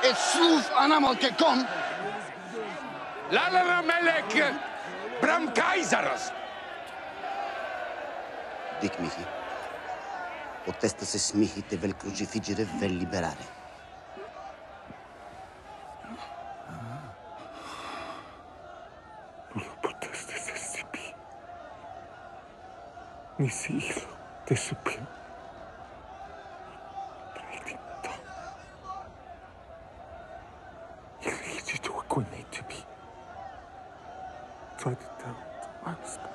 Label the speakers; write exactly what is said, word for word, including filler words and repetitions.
Speaker 1: et slouf anamol ke kon.
Speaker 2: Lala Melek Bram Kaisaros.
Speaker 1: Dic mihi. Potesta se smihi te vel crucifiggere e vel liberare.
Speaker 3: Non lo poteste se sipi. Ni si ilo te supio. Predicto. Il rigito a cui ne to be. Tried it down to my